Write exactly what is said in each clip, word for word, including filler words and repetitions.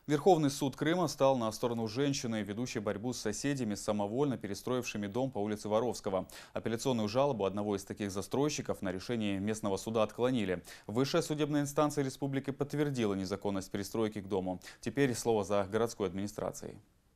Верховный суд Крыма стал на сторону женщины, ведущей борьбу с соседями, самовольно перестроившими дом по улице Воровского. Апелляционную жалобу одного из таких застройщиков на решение местного суда отклонили. Высшая судебная инстанция республики подтвердила незаконность перестройки к дому. Теперь слово за городской администрацией.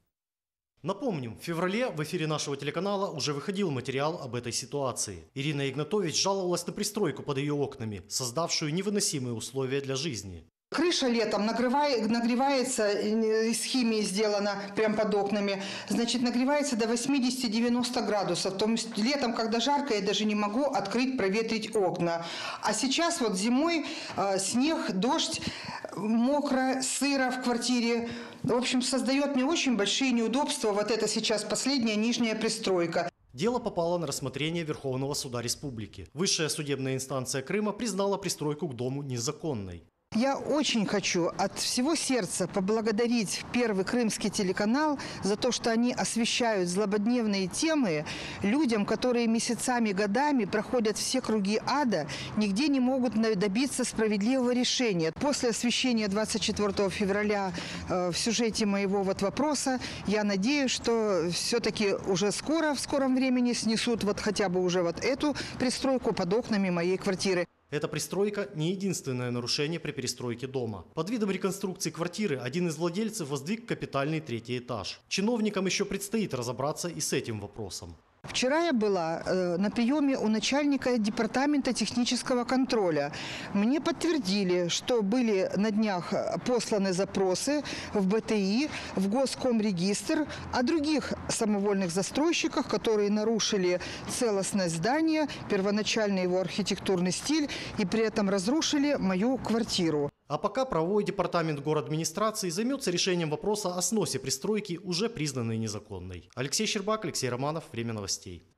Напомним, в феврале в эфире нашего телеканала уже выходил материал об этой ситуации. Ирина Игнатович жаловалась на пристройку под ее окнами, создавшую невыносимые условия для жизни. Крыша летом нагревается, из химии сделана прямо под окнами, значит, нагревается до восьмидесяти-девяноста градусов. То есть летом, когда жарко, я даже не могу открыть, проветрить окна. А сейчас вот зимой э, снег, дождь, мокро, сыро в квартире. В общем, создает мне очень большие неудобства вот это сейчас последняя нижняя пристройка. Дело попало на рассмотрение Верховного суда республики. Высшая судебная инстанция Крыма признала пристройку к дому незаконной. Я очень хочу от всего сердца поблагодарить Первый Крымский телеканал за то, что они освещают злободневные темы людям, которые месяцами, годами проходят все круги ада, нигде не могут добиться справедливого решения. После освещения двадцать четвёртого февраля э, в сюжете моего вот вопроса, я надеюсь, что все-таки уже скоро, в скором времени снесут вот хотя бы уже вот эту пристройку под окнами моей квартиры. Эта пристройка не единственное нарушение при перестройке дома. Под видом реконструкции квартиры один из владельцев воздвиг капитальный третий этаж. Чиновникам еще предстоит разобраться и с этим вопросом. Вчера я была э, на приеме у начальника департамента технического контроля. Мне подтвердили, что были на днях посланы запросы в бэ тэ и, в Госкомрегистр о других самовольных застройщиках, которые нарушили целостность здания, первоначальный его архитектурный стиль и при этом разрушили мою квартиру. А пока правовой департамент городадминистрации займется решением вопроса о сносе пристройки, уже признанной незаконной. Алексей Щербак, Алексей Романов. Время новостей.